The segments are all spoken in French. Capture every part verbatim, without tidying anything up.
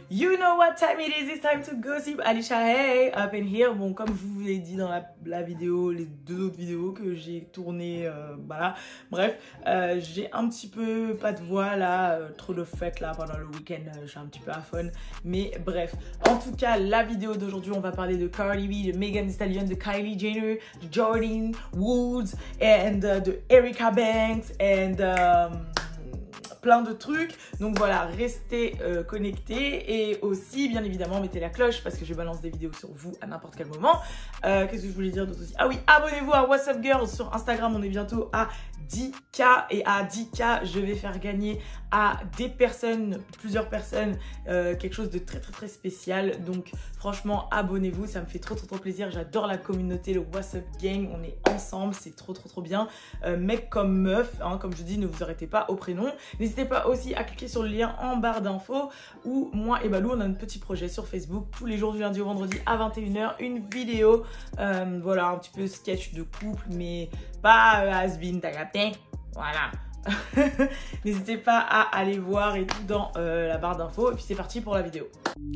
You know what time it is, it's time to gossip. Alicia, hey, up in here. Bon, comme je vous l'ai dit dans la, la vidéo, les deux autres vidéos que j'ai tournées, euh, voilà. Bref, euh, j'ai un petit peu pas de voix là, euh, trop de fêtes là pendant le week-end, euh, je suis un petit peu à fun. Mais bref, en tout cas, la vidéo d'aujourd'hui, on va parler de Cardi B, de Megan Thee Stallion, de Kylie Jenner, de Jordyn Woods, and uh, de Erica Banks, and... Um, plein de trucs, donc voilà, restez euh, connectés et aussi bien évidemment mettez la cloche parce que je balance des vidéos sur vous à n'importe quel moment. Euh, qu'est-ce que je voulais dire d'autre aussi? Ah oui, abonnez-vous à What's Up Girls sur Instagram, on est bientôt à dix K et à dix K je vais faire gagner à des personnes, plusieurs personnes, euh, quelque chose de très très très spécial. Donc franchement abonnez-vous, ça me fait trop trop trop plaisir, j'adore la communauté, le What's Up Gang, on est ensemble, c'est trop trop trop bien. Euh, mec comme meuf, hein, comme je dis, ne vous arrêtez pas au prénom. N'hésitez pas aussi à cliquer sur le lien en barre d'infos où moi et Balou on a un petit projet sur Facebook tous les jours du lundi au vendredi à vingt et une heures, une vidéo, euh, voilà, un petit peu sketch de couple mais pas euh, has-been, t'as capté? Voilà. N'hésitez pas à aller voir et tout dans euh, la barre d'infos. Et puis c'est parti pour la vidéo.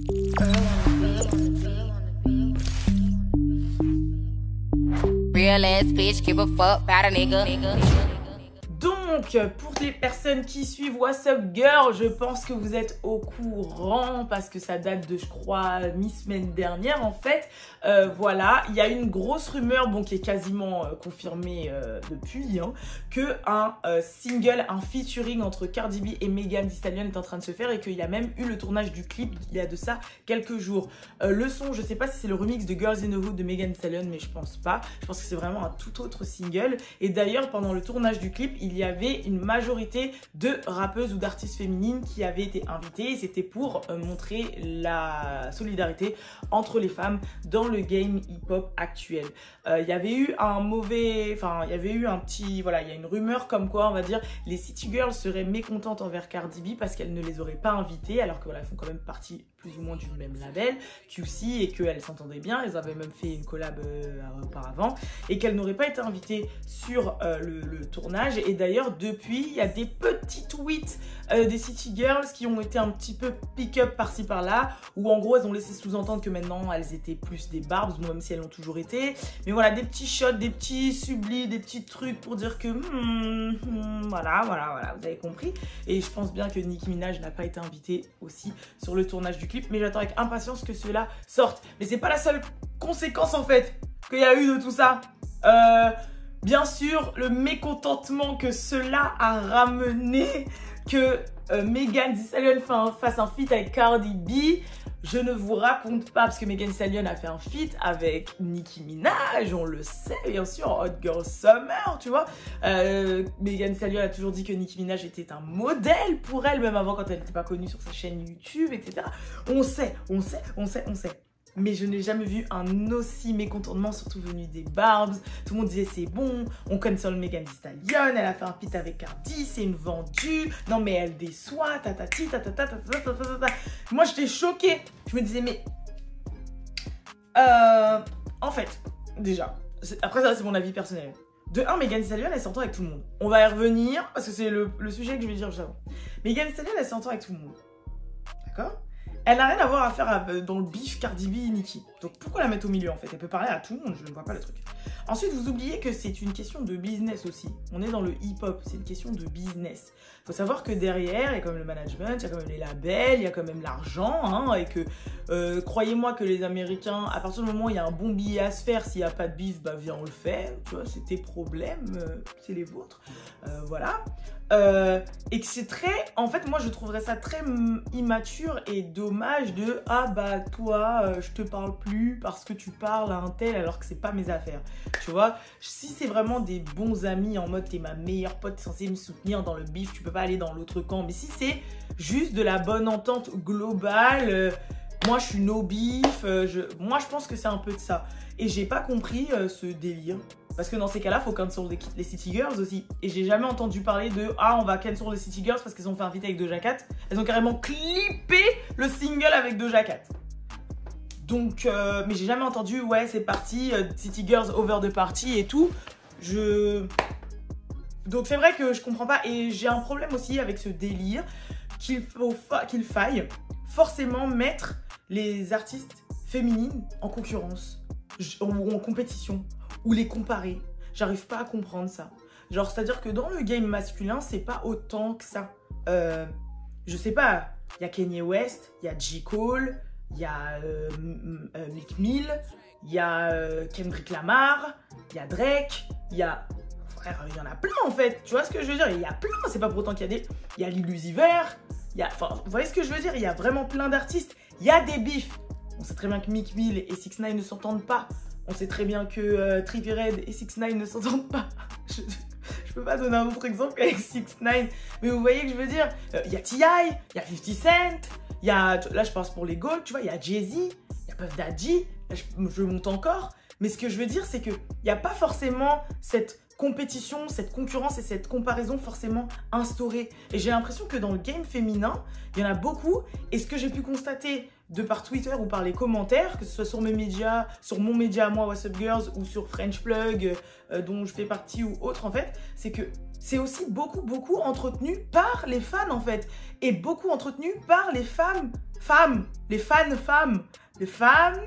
Real ass bitch, give a fuck about a nigga. Donc, pour les personnes qui suivent What's Up Girl, je pense que vous êtes au courant parce que ça date de, je crois, mi-semaine dernière en fait. Euh, voilà, il y a une grosse rumeur, bon, qui est quasiment euh, confirmée euh, depuis, hein, que un euh, single, un featuring entre Cardi B et Megan Thee Stallion est en train de se faire et qu'il y a même eu le tournage du clip il y a de ça quelques jours. Euh, le son, je sais pas si c'est le remix de Girls in the Hood de Megan Thee Stallion, mais je pense pas. Je pense que c'est vraiment un tout autre single. Et d'ailleurs, pendant le tournage du clip, il y avait une majorité de rappeuses ou d'artistes féminines qui avaient été invitées. C'était pour euh, montrer la solidarité entre les femmes dans le game hip-hop actuel. Euh, il y avait eu un mauvais... Enfin, il y avait eu un petit... Voilà, il y a une rumeur comme quoi, on va dire, les City Girls seraient mécontentes envers Cardi B parce qu'elle ne les aurait pas invitées, alors que voilà, elles font quand même partie plus ou moins du même label, Q C, et qu'elles s'entendaient bien. Elles avaient même fait une collab euh, auparavant, et qu'elles n'auraient pas été invitées sur euh, le, le tournage. Et d'ailleurs, depuis, il y a des petits tweets euh, des City Girls qui ont été un petit peu pick-up par-ci par-là, où en gros, elles ont laissé sous-entendre que maintenant, elles étaient plus des barbs, même si elles l'ont toujours été. Mais voilà, des petits shots, des petits sublis, des petits trucs pour dire que... Hmm, hmm, voilà, voilà, voilà, vous avez compris. Et je pense bien que Nicki Minaj n'a pas été invitée aussi sur le tournage du clip, mais j'attends avec impatience que cela sorte. Mais c'est pas la seule conséquence, en fait, qu'il y a eu de tout ça. Euh... Bien sûr, le mécontentement que cela a ramené, que euh, Megan Thee Stallion fasse un feat avec Cardi B, je ne vous raconte pas, parce que Megan Thee Stallion a fait un feat avec Nicki Minaj, on le sait, bien sûr, Hot Girl Summer, tu vois. Euh, Megan Thee Stallion a toujours dit que Nicki Minaj était un modèle pour elle, même avant quand elle n'était pas connue sur sa chaîne YouTube, et cetera. On sait, on sait, on sait, on sait. Mais je n'ai jamais vu un aussi mécontentement, surtout venu des Barbs. Tout le monde disait c'est bon, on cancel Megan Thee Stallion, elle a fait un feat avec Cardi, c'est une vendue, non mais elle déçoit, tatati, tatata, tatata, tatata. Moi j'étais choquée, je me disais mais... Euh, en fait, déjà, après ça c'est mon avis personnel. De un, Megan Thee Stallion elle s'entend avec tout le monde. On va y revenir parce que c'est le, le sujet que je vais dire juste avant. Megan Thee Stallion elle s'entend avec tout le monde. D'accord ? Elle n'a rien à voir à faire à, dans le beef Cardi B et Nicki. Donc pourquoi la mettre au milieu en fait? Elle peut parler à tout le monde, je ne vois pas le truc. Ensuite, vous oubliez que c'est une question de business aussi. On est dans le hip-hop, c'est une question de business. Il faut savoir que derrière, il y a quand même le management, il y a quand même les labels, il y a quand même l'argent. Hein, et que, euh, croyez-moi que les Américains, à partir du moment où il y a un bon billet à se faire, s'il n'y a pas de beef, bah viens on le fait. Tu vois, c'est tes problèmes, euh, c'est les vôtres. Euh, voilà. Euh, et que c'est très... En fait, moi, je trouverais ça très immature et dommage de « Ah, bah, toi, euh, je te parle plus parce que tu parles à un tel alors que c'est pas mes affaires. » Tu vois, si c'est vraiment des bons amis en mode « T'es ma meilleure pote, t'es censée me soutenir dans le bif, tu peux pas aller dans l'autre camp. » Mais si c'est juste de la bonne entente globale... Euh, moi, je suis no beef. Euh, je... Moi, je pense que c'est un peu de ça. Et j'ai pas compris euh, ce délire. Parce que dans ces cas-là, il faut cancel les City Girls aussi. Et j'ai jamais entendu parler de « Ah, on va cancel les City Girls parce qu'ils ont fait un feat avec Doja Cat. » Elles ont carrément clippé le single avec Doja Cat. Donc, euh, mais j'ai jamais entendu « Ouais, c'est parti, euh, City Girls over the party et tout. » Je... Donc c'est vrai que je comprends pas. Et j'ai un problème aussi avec ce délire qu'il faut fa... qu'il faille forcément mettre les artistes féminines en concurrence ou en compétition ou les comparer. J'arrive pas à comprendre ça. Genre, c'est-à-dire que dans le game masculin, c'est pas autant que ça. Euh, je sais pas, il y a Kanye West, il y a J. Cole, il y a euh, euh, Meek Mill, il y a euh, Kendrick Lamar, il y a Drake, il y a... Frère, il y en a plein en fait, tu vois ce que je veux dire? Il y a plein, c'est pas pour autant qu'il y a des... Il y a Lil Uzi Vert, il y a... Enfin, vous voyez ce que je veux dire? Il y a vraiment plein d'artistes, il y a des bifs. On sait très bien que Meek Mill et six ix ne s'entendent pas. On sait très bien que euh, Trippie Redd et six ix ne s'entendent pas. Je, je peux pas donner un autre exemple qu'avec six ix, mais vous voyez que je veux dire, il euh, y a T I, il y a fifty Cent, il y a, là je pense pour les Gold, tu vois, il y a Jay-Z, il y a Puff Daddy, là, je, je monte encore. Mais ce que je veux dire, c'est qu'il n'y a pas forcément cette compétition, cette concurrence et cette comparaison forcément instaurée. Et j'ai l'impression que dans le game féminin, il y en a beaucoup. Et ce que j'ai pu constater de par Twitter ou par les commentaires, que ce soit sur mes médias, sur mon média à moi, What's Up Girls, ou sur French Plug, euh, dont je fais partie ou autre en fait, c'est que c'est aussi beaucoup, beaucoup entretenu par les fans en fait. Et beaucoup entretenu par les femmes, femmes, les fans femmes, les femmes,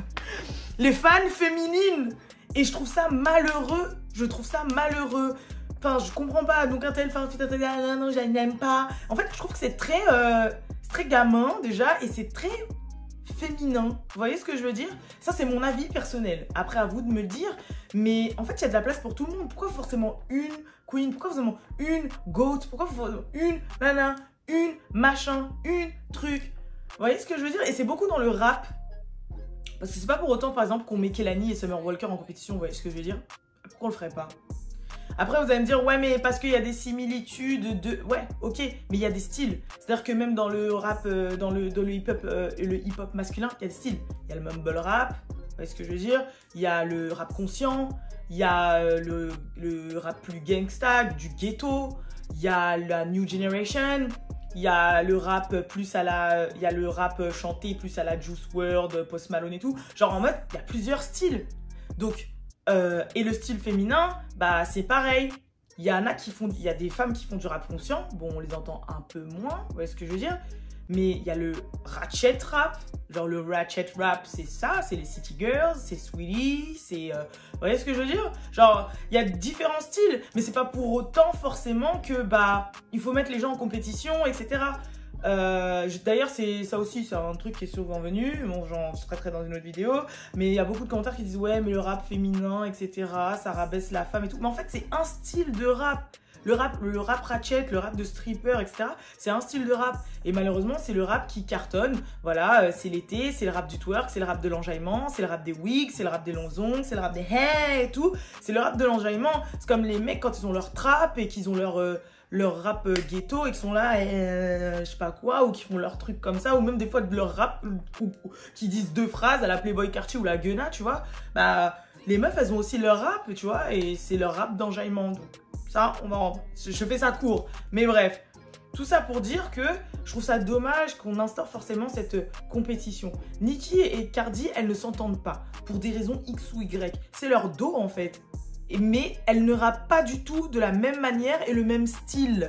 les fans féminines. Et je trouve ça malheureux, je trouve ça malheureux. Enfin, je comprends pas. Donc un tel fan, non, non, je n'aime pas. En fait, je trouve que c'est très, euh, c'est très gamin déjà et c'est très féminin. Vous voyez ce que je veux dire? Ça, c'est mon avis personnel. Après, à vous de me le dire. Mais en fait, il y a de la place pour tout le monde. Pourquoi forcément une queen? Pourquoi forcément une goat? Pourquoi forcément une nana? Une machin? Une truc? Vous voyez ce que je veux dire? Et c'est beaucoup dans le rap. Parce que c'est pas pour autant, par exemple, qu'on met Kehlani et Summer Walker en compétition. Vous voyez ce que je veux dire? Pourquoi on le ferait pas? Après, vous allez me dire, ouais, mais parce qu'il y a des similitudes de... Ouais, ok, mais il y a des styles. C'est-à-dire que même dans le rap, euh, dans le, dans le hip-hop euh, le hip-hop masculin, il y a des styles. Il y a le mumble rap, vous voyez ce que je veux dire? Il y a le rap conscient, il y a euh, le, le rap plus gangsta, du ghetto, il y a la new generation, il y a le rap plus à la... Il y a le rap chanté plus à la Juice world, Post Malone et tout. Genre en mode, il y a plusieurs styles. Donc... Euh, et le style féminin, bah c'est pareil. Il y en a qui font, il y a des femmes qui font du rap conscient. Bon, on les entend un peu moins, vous voyez ce que je veux dire. Mais il y a le ratchet rap. Genre le ratchet rap, c'est ça, c'est les City Girls, c'est Sweetie, c'est... Euh, vous voyez ce que je veux dire? Genre, il y a différents styles, mais c'est pas pour autant forcément que, bah, il faut mettre les gens en compétition, et cetera. Euh, D'ailleurs, c'est ça aussi, c'est un truc qui est souvent venu. Bon, j'en traiterai dans une autre vidéo. Mais il y a beaucoup de commentaires qui disent ouais, mais le rap féminin, et cetera. Ça rabaisse la femme et tout. Mais en fait, c'est un style de rap. Le rap, le rap ratchet, le rap de stripper, et cetera. C'est un style de rap. Et malheureusement, c'est le rap qui cartonne. Voilà, c'est l'été, c'est le rap du twerk, c'est le rap de l'enjaillement, c'est le rap des wigs, c'est le rap des longs ongles, c'est le rap des hairs et tout. C'est le rap de l'enjaillement. C'est comme les mecs quand ils ont leur trap et qu'ils ont leur... Euh, leur rap euh, ghetto et qui sont là, euh, je sais pas quoi, ou qui font leur truc comme ça, ou même des fois de leur rap ou, ou, qui disent deux phrases à la Playboy Cartier ou la Guena, tu vois. Bah, les meufs, elles ont aussi leur rap, tu vois, et c'est leur rap d'enjaillement. Donc, ça, on va en... je, je fais ça court. Mais bref, tout ça pour dire que je trouve ça dommage qu'on instaure forcément cette compétition. Nicki et Cardi, elles ne s'entendent pas, pour des raisons X ou Y. C'est leur dos, en fait. Mais elle ne rappe pas du tout de la même manière et le même style.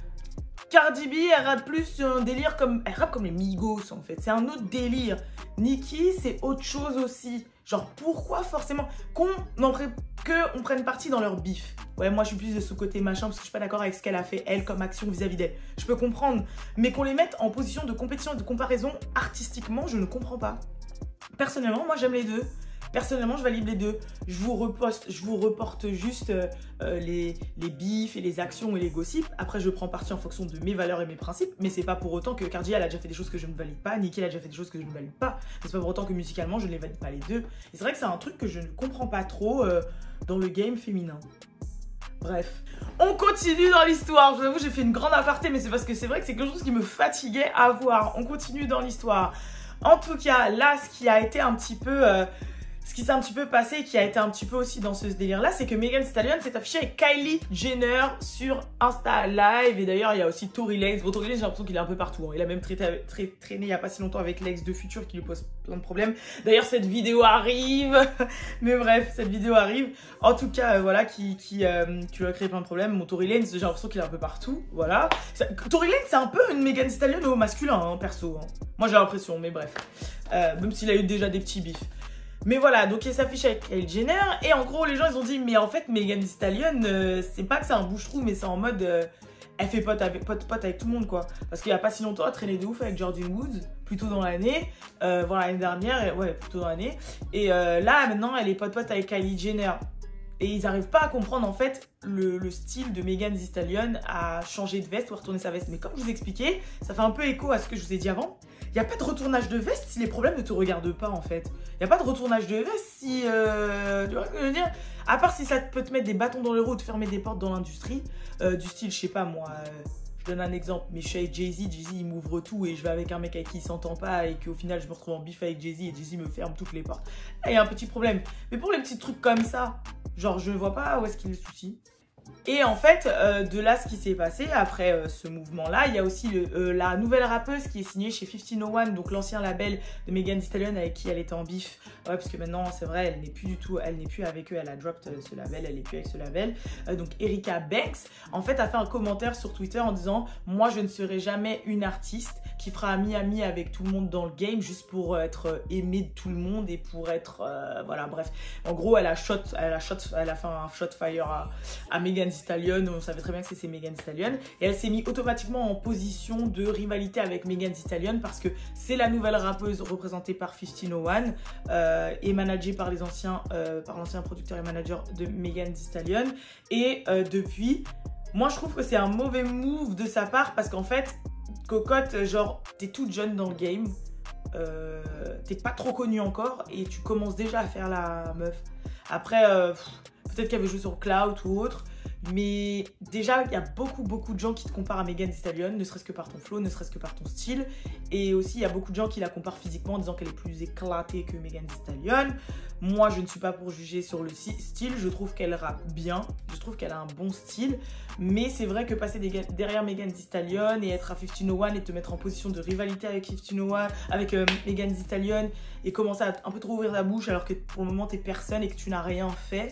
Cardi B, elle rappe plus un délire comme... Elle rappe comme les Migos, en fait. C'est un autre délire. Nicki, c'est autre chose aussi. Genre, pourquoi forcément qu'on qu'on prenne parti dans leur bif? Ouais, moi, je suis plus de ce côté machin parce que je suis pas d'accord avec ce qu'elle a fait, elle, comme action vis-à-vis d'elle. Je peux comprendre. Mais qu'on les mette en position de compétition et de comparaison artistiquement, je ne comprends pas. Personnellement, moi, j'aime les deux. Personnellement, je valide les deux. Je vous reposte, je vous reporte juste euh, les, les bifs et les actions et les gossips. Après, je prends parti en fonction de mes valeurs et mes principes. Mais c'est pas pour autant que Cardi, elle a déjà fait des choses que je ne valide pas. Nicki, elle a déjà fait des choses que je ne valide pas. C'est pas pour autant que musicalement, je ne les valide pas les deux. Et c'est vrai que c'est un truc que je ne comprends pas trop euh, dans le game féminin. Bref, on continue dans l'histoire. Je vous avoue, j'ai fait une grande aparté, mais c'est parce que c'est vrai que c'est quelque chose qui me fatiguait à voir. On continue dans l'histoire. En tout cas, là, ce qui a été un petit peu... Euh, ce qui s'est un petit peu passé, qui a été un petit peu aussi dans ce délire-là, c'est que Megan Thee Stallion s'est affichée avec Kylie Jenner sur Insta Live. Et d'ailleurs, il y a aussi Tory Lanez. Bon, Tory Lanez, j'ai l'impression qu'il est un peu partout. Hein. Il a même traité, tra traîné il n'y a pas si longtemps avec l'ex de Future qui lui pose plein de problèmes. D'ailleurs, cette vidéo arrive. Mais bref, cette vidéo arrive. En tout cas, euh, voilà, qui, qui, euh, qui lui a créé plein de problèmes. Mon Tory Lanez, j'ai l'impression qu'il est un peu partout. Voilà. Ça, Tory Lanez, c'est un peu une Megan Thee Stallion au masculin, hein, perso. Hein. Moi, j'ai l'impression, mais bref. Euh, même s'il a eu déjà des petits bifs. Mais voilà, donc il s'affiche avec Kylie Jenner. Et en gros, les gens, ils ont dit, mais en fait, Megan Thee Stallion, euh, c'est pas que c'est un bouche-trou, mais c'est en mode... Euh, elle fait pote avec, pote, pote avec tout le monde, quoi. Parce qu'il y a pas si longtemps, elle traînait de ouf avec Jordyn Woods, plutôt dans l'année. Euh, voilà, l'année dernière, et, ouais, plutôt dans l'année. Et euh, là, maintenant, elle est pote-pote avec Kylie Jenner. Et ils n'arrivent pas à comprendre, en fait, le, le style de Megan Thee Stallion à changer de veste ou à retourner sa veste. Mais comme je vous expliquais, ça fait un peu écho à ce que je vous ai dit avant. Il n'y a pas de retournage de veste si les problèmes ne te regardent pas, en fait. Il n'y a pas de retournage de veste si... Euh, tu vois ce que je veux dire? À part si ça peut te mettre des bâtons dans les roues ou te fermer des portes dans l'industrie. Euh, du style, je sais pas moi... Euh, je donne un exemple, mais je suis avec Jay-Z, Jay-Z il m'ouvre tout et je vais avec un mec avec qui il s'entend pas et qu'au final je me retrouve en bif avec Jay-Z et Jay-Z me ferme toutes les portes. Là, il y a un petit problème. Mais pour les petits trucs comme ça, genre je ne vois pas où est-ce qu'il y a le souci. Et en fait, euh, de là, ce qui s'est passé après euh, ce mouvement-là, il y a aussi le, euh, la nouvelle rappeuse qui est signée chez fifteen oh one, donc l'ancien label de Megan Thee Stallion avec qui elle était en bif. Ouais, parce que maintenant, c'est vrai, elle n'est plus du tout, elle n'est plus avec eux, elle a dropped euh, ce label, elle n'est plus avec ce label. Euh, donc Erica Banks, en fait, a fait un commentaire sur Twitter en disant « Moi, je ne serai jamais une artiste qui fera ami-ami avec tout le monde dans le game juste pour être aimée de tout le monde et pour être... Euh, voilà, bref. En gros, elle a, shot, elle, a shot, elle a fait un shot fire à, à Megan Thee Stallion. On savait très bien que c'est Megan Thee Stallion. Et elle s'est mise automatiquement en position de rivalité avec Megan Thee Stallion parce que c'est la nouvelle rappeuse représentée par fifteen oh one euh, et managée par les anciens, euh, par l'ancien producteur et manager de Megan Thee Stallion. Et euh, depuis, moi je trouve que c'est un mauvais move de sa part parce qu'en fait, cocotte, genre, t'es toute jeune dans le game, euh, t'es pas trop connue encore et tu commences déjà à faire la meuf. Après, euh, peut-être qu'elle veut jouer sur Cloud ou autre, mais déjà, il y a beaucoup, beaucoup de gens qui te comparent à Megan Thee Stallion, ne serait-ce que par ton flow, ne serait-ce que par ton style. Et aussi, il y a beaucoup de gens qui la comparent physiquement en disant qu'elle est plus éclatée que Megan Thee Stallion. Moi, je ne suis pas pour juger sur le style. Je trouve qu'elle rappe bien. Je trouve qu'elle a un bon style. Mais c'est vrai que passer derrière Megan Thee Stallion et être à fifteen oh one et te mettre en position de rivalité avec fifteen oh one, avec euh, Megan Thee Stallion et commencer à un peu trop ouvrir la bouche alors que pour le moment, t'es personne et que tu n'as rien fait.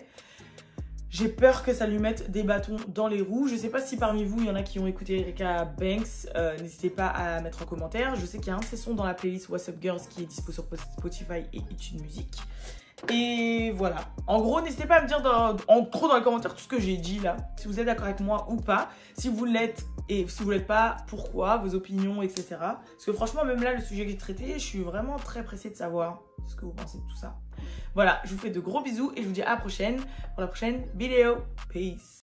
J'ai peur que ça lui mette des bâtons dans les roues. Je sais pas si parmi vous, il y en a qui ont écouté Erica Banks. Euh, N'hésitez pas à mettre en commentaire. Je sais qu'il y a un de ses sons dans la playlist What's Up Girls qui est dispo sur Spotify et YouTube Music. Et voilà. En gros, n'hésitez pas à me dire dans, en gros dans les commentaires tout ce que j'ai dit là. Si vous êtes d'accord avec moi ou pas. Si vous l'êtes et si vous l'êtes pas, pourquoi, vos opinions, et cetera. Parce que franchement, même là, le sujet que j'ai traité, je suis vraiment très pressée de savoir ce que vous pensez de tout ça. Voilà, je vous fais de gros bisous et je vous dis à la prochaine pour la prochaine vidéo. Peace.